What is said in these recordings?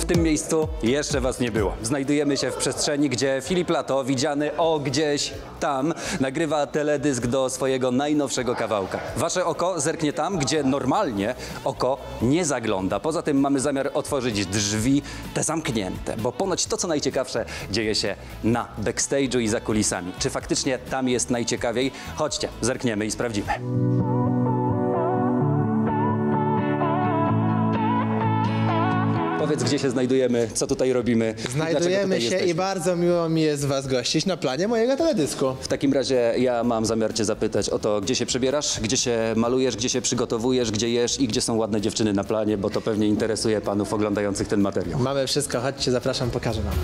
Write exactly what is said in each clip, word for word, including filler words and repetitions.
tym miejscu jeszcze was nie było. Znajdujemy się w przestrzeni, gdzie Filip Lato, widziany o gdzieś tam, nagrywa teledysk do swojego najnowszego kawałka. Wasze oko zerknie tam, gdzie normalnie oko nie zagląda. Poza tym mamy zamiar otworzyć drzwi, te zamknięte, bo ponoć to, co najciekawsze, dzieje się na backstage'u i za kulisami. Czy faktycznie tam jest najciekawiej? Chodźcie, zerkniemy i sprawdzimy. Powiedz, gdzie się znajdujemy, co tutaj robimy. Znajdujemy tutaj się jesteśmy. i bardzo miło mi jest was gościć na planie mojego teledysku. W takim razie ja mam zamiar cię zapytać o to, gdzie się przebierasz, gdzie się malujesz, gdzie się przygotowujesz, gdzie jesz i gdzie są ładne dziewczyny na planie, bo to pewnie interesuje panów oglądających ten materiał. Mamy wszystko, chodźcie, zapraszam, pokażę wam.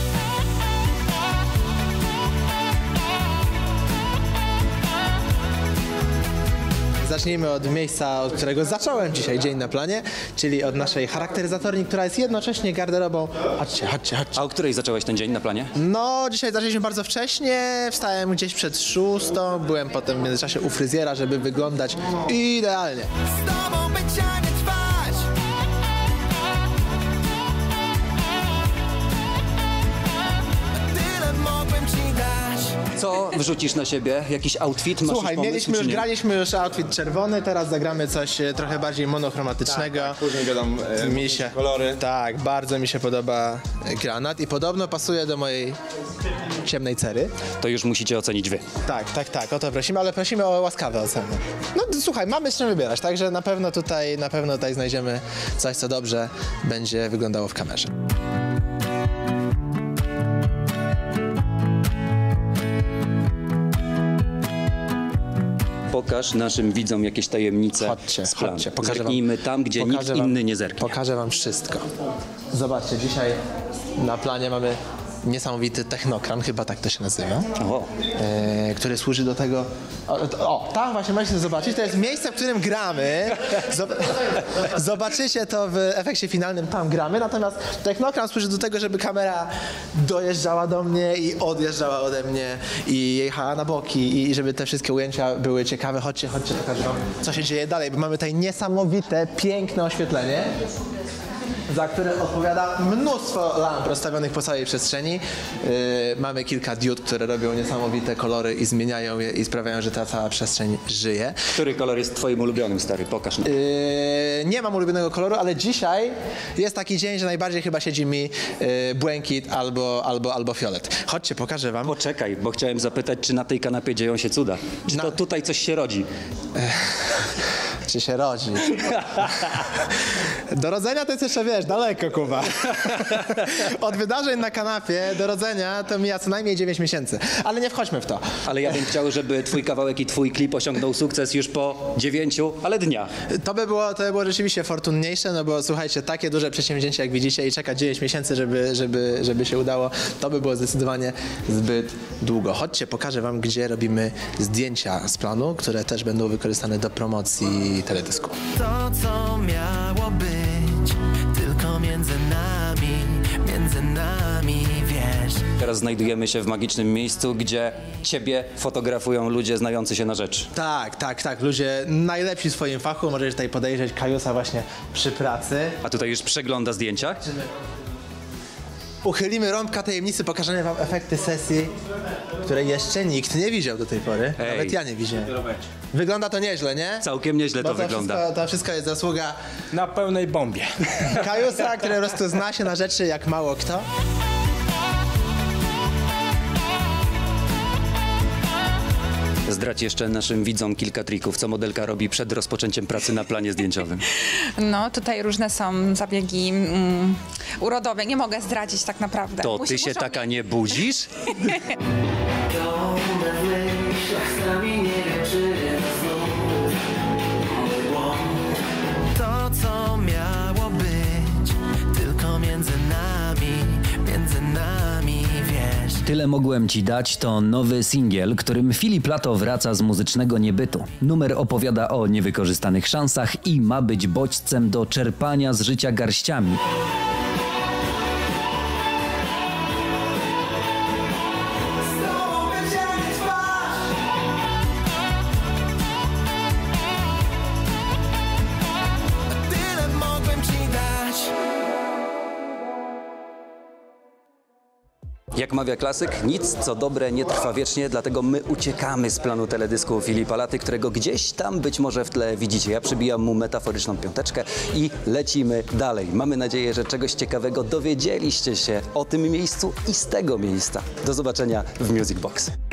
Zacznijmy od miejsca, od którego zacząłem dzisiaj dzień na planie, czyli od naszej charakteryzatorni, która jest jednocześnie garderobą. Chodźcie, chodźcie, chodźcie. A o której zacząłeś ten dzień na planie? No, dzisiaj zaczęliśmy bardzo wcześnie, wstałem gdzieś przed szóstą, byłem potem w międzyczasie u fryzjera, żeby wyglądać idealnie. Z tobą będzie nie trwać. Tyle mogłem ci dać. Co wrzucisz na siebie? Jakiś outfit? Masz Słuchaj, już pomysł, mieliśmy czy już, nie? graliśmy już outfit czerwony, teraz zagramy coś e, trochę bardziej monochromatycznego. Tak, później gadam e, mi się kolory. Tak, bardzo mi się podoba e, granat i podobno pasuje do mojej ciemnej cery. To już musicie ocenić wy. Tak, tak, tak, o to prosimy, ale prosimy o łaskawe oceny. No to, słuchaj, mamy z czym wybierać, także na pewno tutaj, na pewno tutaj znajdziemy coś, co dobrze będzie wyglądało w kamerze. Pokaż naszym widzom jakieś tajemnice Chodźcie, z planu. chodźcie, pokażę wam. Zerknijmy tam, gdzie pokażę nikt wam, inny nie zerknie. Pokażę wam wszystko. Zobaczcie, dzisiaj na planie mamy niesamowity technokran, chyba tak to się nazywa, O. e, który służy do tego... O, o, tam właśnie możecie zobaczyć, to jest miejsce, w którym gramy. Zob Zobaczycie to w efekcie finalnym, tam gramy, natomiast technokran służy do tego, żeby kamera dojeżdżała do mnie i odjeżdżała ode mnie i jechała na boki i żeby te wszystkie ujęcia były ciekawe. Chodźcie, chodźcie, pokażę wam, co się dzieje dalej, bo mamy tutaj niesamowite, piękne oświetlenie, za które odpowiada mnóstwo lamp rozstawionych po całej przestrzeni. Yy, mamy kilka diod, które robią niesamowite kolory i zmieniają je i sprawiają, że ta cała przestrzeń żyje. Który kolor jest twoim ulubionym, stary? Pokaż nam. Yy, nie mam ulubionego koloru, ale dzisiaj jest taki dzień, że najbardziej chyba siedzi mi yy, błękit albo, albo, albo fiolet. Chodźcie, pokażę wam. Poczekaj, bo chciałem zapytać, czy na tej kanapie dzieją się cuda? Czy Na- to tutaj coś się rodzi? Czy się rodzi? Do rodzenia to jest jeszcze, wiesz, daleko, Kuba. Od wydarzeń na kanapie do rodzenia to mija co najmniej dziewięć miesięcy. Ale nie wchodźmy w to. Ale ja bym chciał, żeby twój kawałek i twój klip osiągnął sukces już po dziewięciu, ale dniach. To by było, to by było rzeczywiście fortunniejsze, no bo słuchajcie, takie duże przedsięwzięcie, jak widzicie, i czekać dziewięć miesięcy, żeby, żeby, żeby się udało, to by było zdecydowanie zbyt długo. Chodźcie, pokażę wam, gdzie robimy zdjęcia z planu, które też będą wykorzystane do promocji teledysku. To, co miało być, tylko między nami, między nami, wiesz. Teraz znajdujemy się w magicznym miejscu, gdzie ciebie fotografują ludzie znający się na rzecz. Tak, tak, tak. Ludzie najlepsi w swoim fachu. Możesz tutaj podejrzeć Kajusa właśnie przy pracy. A tutaj już przegląda zdjęcia. Uchylimy rąbka tajemnicy, pokażemy wam efekty sesji, której jeszcze nikt nie widział do tej pory. Ej. Nawet ja nie widziałem. Wygląda to nieźle, nie? Całkiem nieźle Bo to to wygląda. Wszystko, to wszystko jest zasługa Na pełnej bombie. Kajusa, który po prostu zna się na rzeczy jak mało kto. Zdradź jeszcze naszym widzom kilka trików, co modelka robi przed rozpoczęciem pracy na planie zdjęciowym. No, tutaj różne są zabiegi mm, urodowe. Nie mogę zdradzić tak naprawdę. To Musi- ty się muszą taka mi- nie budzisz? To, co miało być, tylko między nami, między nami, wiesz. Tyle mogłem ci dać to nowy singiel, którym Filip Lato wraca z muzycznego niebytu. Numer opowiada o niewykorzystanych szansach i ma być bodźcem do czerpania z życia garściami. Tyle mogłem ci dać. Jak mawia klasyk, nic co dobre nie trwa wiecznie, dlatego my uciekamy z planu teledysku Filipa Laty, którego gdzieś tam być może w tle widzicie. Ja przybijam mu metaforyczną piąteczkę i lecimy dalej. Mamy nadzieję, że czegoś ciekawego dowiedzieliście się o tym miejscu i z tego miejsca. Do zobaczenia w Music Box.